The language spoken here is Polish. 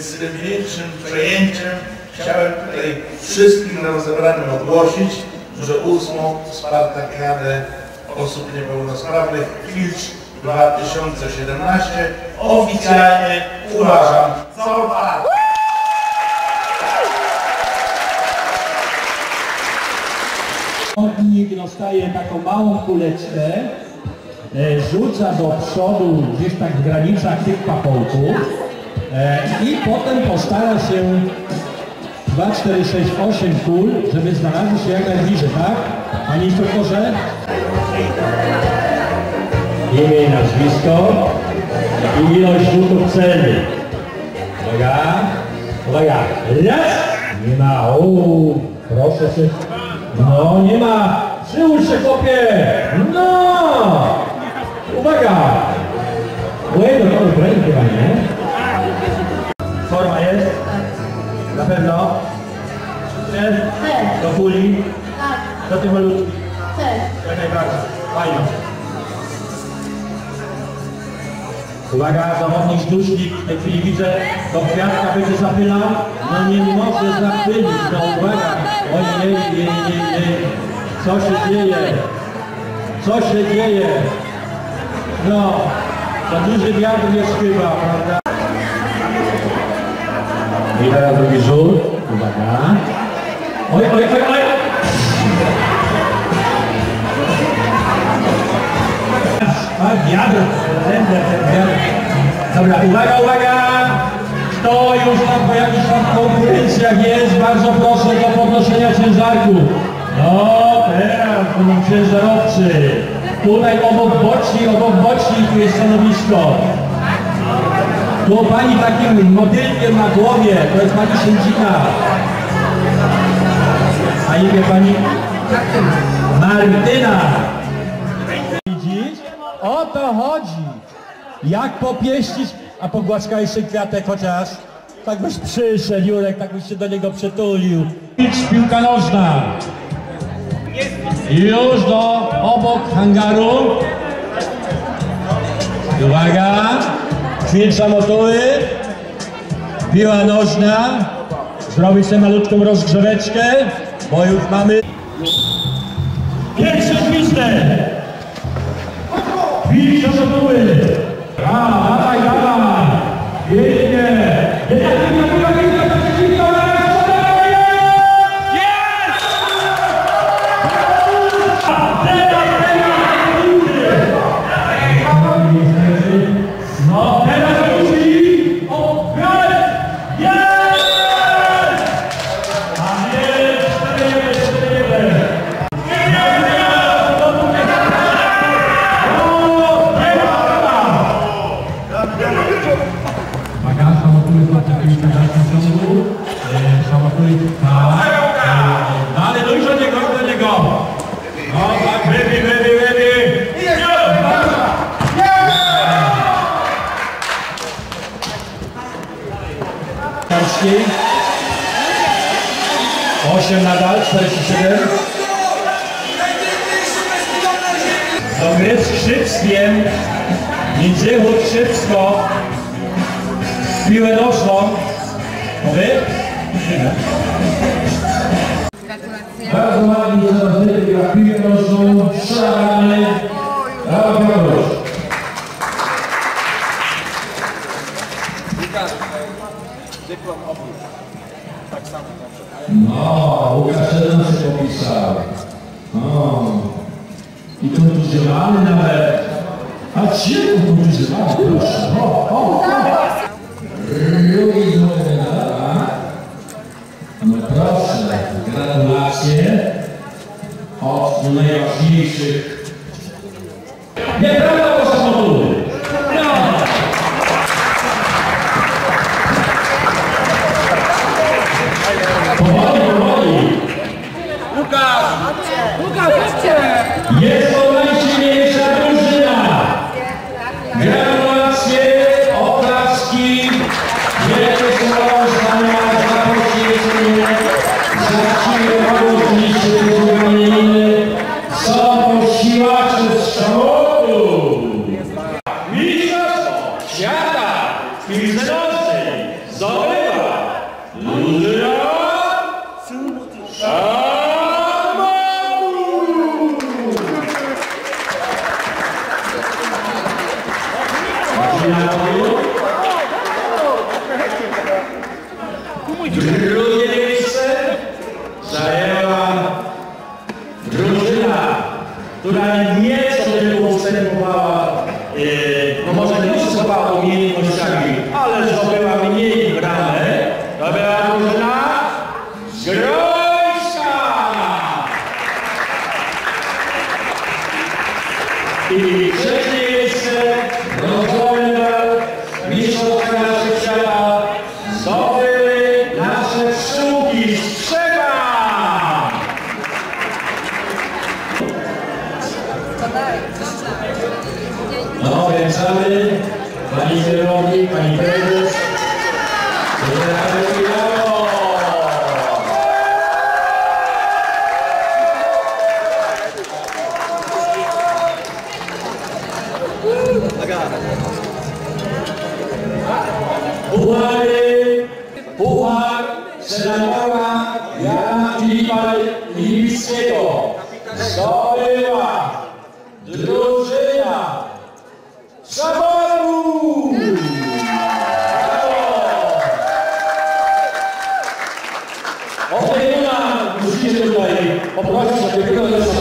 Więc z tym większym przejęciem chciałem tutaj wszystkim nam zebranym ogłosić, że 8. Spartakiadę osób niepełnosprawnych Filcz 2017 oficjalnie uważam za otwartą. Zawodnik dostaje taką małą kuleczkę, rzuca do przodu gdzieś tak w granicach tych pachołków i potem postara się 2, 4, 6, 8 kul, żeby znalazły się jak najbliżej, tak? Panie instruktorze? Imię i nazwisko i ilość rzutów celnych. Uwaga, uwaga, raz! Nie ma, proszę się. No, nie ma! Przyłóż się, chłopie! No! Uwaga! Bueno, to jest chyba, nie? Forma jest? Na pewno? Do kuli? Do tych malutkich? Jak najbardziej. Fajno. Uwaga, zawodnik sztucznik, w tej chwili widzę, do kwiatka będzie zapylał, no nie może zapylić, no uwaga, ojej, co się dzieje, co się dzieje, no, za duży wiatr jest chyba, prawda? I teraz drugi rzut, uwaga, oj, wiatr, dobra, uwaga! Kto już tam po jakichś tam konkurencjach jest, bardzo proszę do podnoszenia ciężarku. No, teraz będą ciężarowcy. Tutaj obok boczni, tu jest stanowisko. Tu pani takim motylkiem na głowie, to jest pani sędzina. A imię pani? Martyna. O to chodzi! Jak popieścić, a pogłaskaj jeszcze kwiatek chociaż. Tak byś przyszedł, Jurek, tak byś się do niego przytulił. Piłka nożna. Już obok hangaru. Uwaga! Ćwicza motuły. Piła nożna. Zrobić sobie malutką rozgrzeweczkę, bo już mamy... Pierwszy gwizdek! Wilcza motuły! Dawaj! Pięknie! No teraz wrócili! Dalej, dojść do niego! No tak, ready! Karski. 8 nadal, 47. Do gry z Krzypskiem. Międzychód Krzypsko. Piłę nożną. Wy? Bardzo ładnie zaznaczyli na piłę nożną, strzelamy. Brawo, Piotruś. Dyplom obóz. Tak samo. No, Łukasz Szedon się popisał. O. I kontuzjowany nawet. A gdzie kontuzjowany? Proszę. O. Drugi numer. No proszę, gratulacje od najważniejszych. Nieprawda, proszę moduły. No. Powoli. Łukasz, chodźcie! Jest to najsilniejsza drużyna. Gratulacje, oklaski, wielkie słowa uznania za poświęcenie, za są posiłacze z samochodu. Mistrzostwo świata w piłce nożnej. która nieco tylko ustępowała, no może nie ustępowała umiejętnościami, ale zdobyła mniej bramek. To była drużyna Grońska! I trzecie miejsce rozwoju mistrzostwa świata zdobyły nasze pszczółki z Trzewa! No, wręczamy pani kierownik, pani prezes. Puchar senadora Jana Filipa Libickiego zdobyła drużyna Zaboru! Opiekuna musicie tutaj poprosić opiekunę